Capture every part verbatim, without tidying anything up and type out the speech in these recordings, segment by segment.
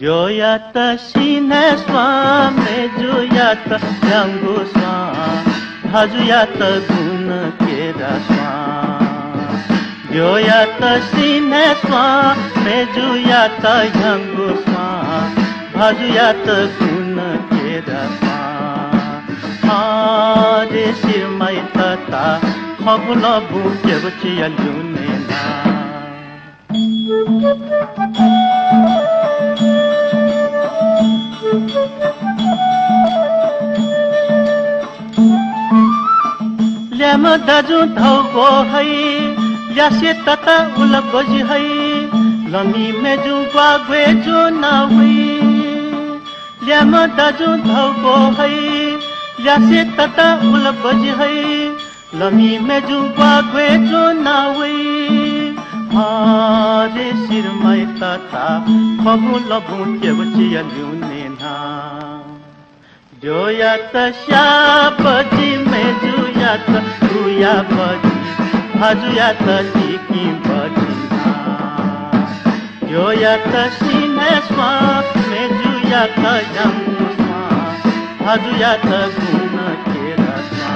यो yata sinya swa meju yata yangu swa bhaju yata gun kera swa yo yata sinya swa meju yata yangu swa bhaju yata gun kera swa hare sirmai tata khobula bu kebchi alune na ल्याम दाजु धौको है ल्यासे तता उल बजी है लमी मेजु बाग्वे जो नावी lime दाजु धौको है ल्यासे तता उल बजी है लमी मेजु बाग्वे जो नावी हरे सिरमै तता खबुल बुके बचिया ल्युने ना जो yata syabji meju yata tuya baji bhaju yata tiki baji na yo yata sinya swa meju yata yangu swa bhaju yata guna kera swa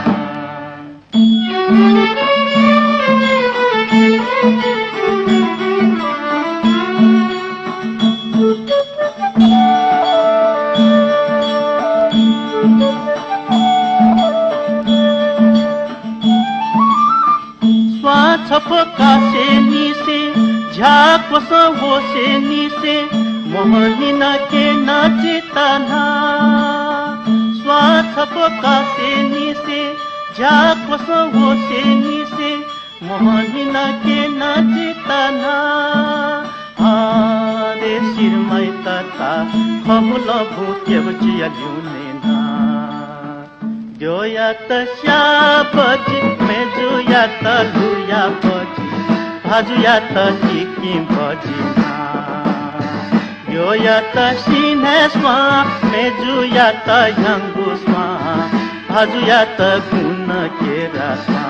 छपका से नीसे झाको हो से नीसे मोहनी न के नाचिता ना स्वा छपका से नीसे झाको हो से नीसे मोहनी न के नाचिता ना हरे सिरमै तता खबुल भूके बचिया ल्युने ना जो yata syabji meju yata luya baji bhaju yata tiki baji na yo yata sinya swa meju yata yangu swa bhaju yata guna kera swa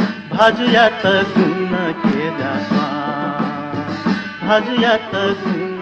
bhaju yata guna kera swa bhaju yata guna